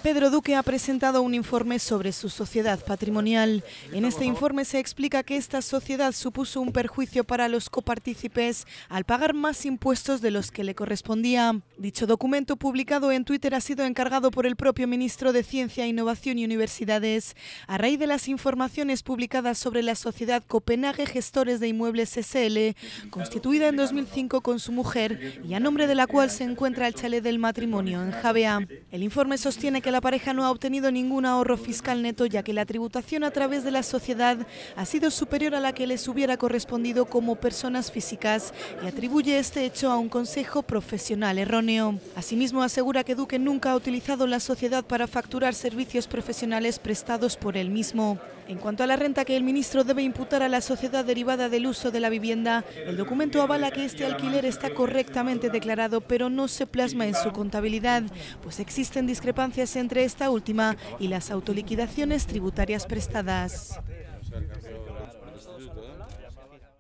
Pedro Duque ha presentado un informe sobre su sociedad patrimonial. En este informe se explica que esta sociedad supuso un perjuicio para los copartícipes al pagar más impuestos de los que le correspondía. Dicho documento, publicado en Twitter, ha sido encargado por el propio ministro de Ciencia, Innovación y Universidades, a raíz de las informaciones publicadas sobre la sociedad Copenhague Gestores de Inmuebles S.L., constituida en 2005 con su mujer y a nombre de la cual se encuentra el chalet del matrimonio en Javea. El informe sostiene que la pareja no ha obtenido ningún ahorro fiscal neto, ya que la tributación a través de la sociedad ha sido superior a la que les hubiera correspondido como personas físicas y atribuye este hecho a un consejo profesional erróneo. Asimismo, asegura que Duque nunca ha utilizado la sociedad para facturar servicios profesionales prestados por él mismo. En cuanto a la renta que el ministro debe imputar a la sociedad derivada del uso de la vivienda, el documento avala que este alquiler está correctamente declarado, pero no se plasma en su contabilidad, pues existen discrepancias entre esta última y las autoliquidaciones tributarias prestadas.